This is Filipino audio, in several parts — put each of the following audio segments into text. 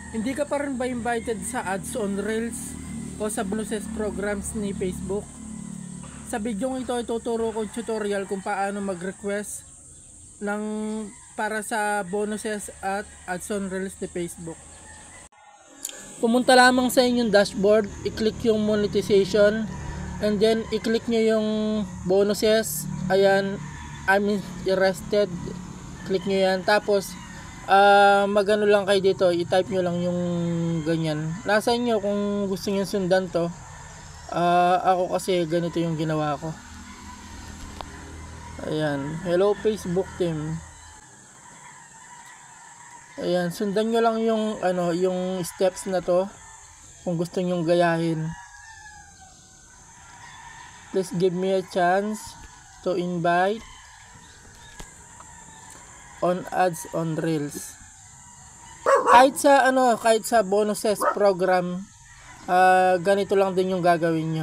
Hindi ka pa rin ba invited sa ads on Reels o sa bonuses programs ni Facebook? Sa video ito ay tuturo ko tutorial kung paano mag-request ng para sa bonuses at ads on Reels ni Facebook. Pumunta lamang sa inyong dashboard, i-click yung monetization, and then i-click nyo yung bonuses. Ayan, I'm interested. Click nyo yan. Tapos magano lang kayo dito, i-type nyo lang yung ganyan. Nasa inyo kung gusto nyo sundan to. Ako kasi ganito yung ginawa ko. Ayan, hello Facebook team. Ayan, sundan nyo lang yung yung steps na to kung gusto nyo gayahin. Please give me a chance to invite on ads on Reels. Kahit sa bonuses program, ganito lang din yung gagawin nyo.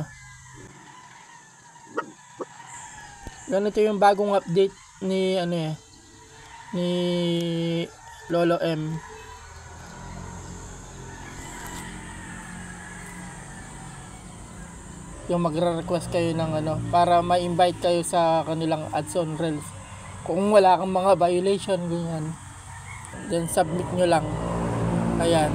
Ganito yung bagong update ni ni Lolo M. Yung magre-request kayo ng para ma-invite kayo sa kanilang ads on Reels. Kung wala kang mga violation ganyan, then submit nyo lang. Ayan,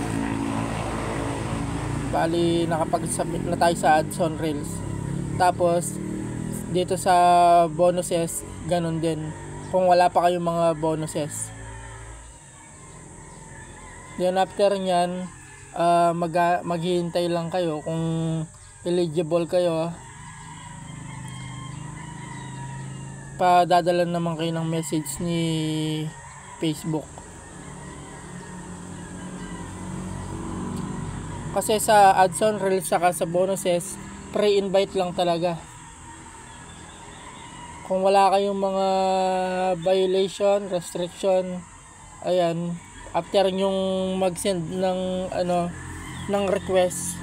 bali nakapag-submit na tayo sa ads on Reels. Tapos dito sa bonuses, ganun din kung wala pa kayong mga bonuses. Then after nyan, maghihintay lang kayo kung eligible kayo. Padadala naman kayo ng message ni Facebook. Kasi sa ads on Reels saka sa bonuses, pre-invite lang talaga. Kung wala kayong mga violation, restriction, ayan, after nyong mag-send ng request,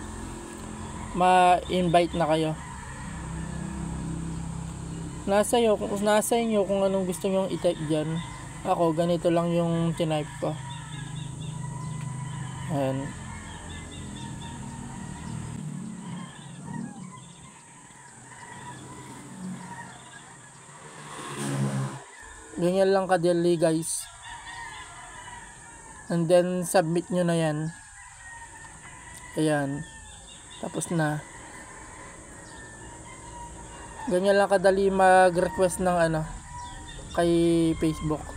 ma-invite na kayo. Nasa inyo kung anong gusto nyong i-type dyan. Ako, ganito lang yung tinype ko. Ayan. Ganyan lang kadali guys. And then submit nyo na yan. Ayan. Tapos na. Ganyan lang kadali mag-request ng kay Facebook.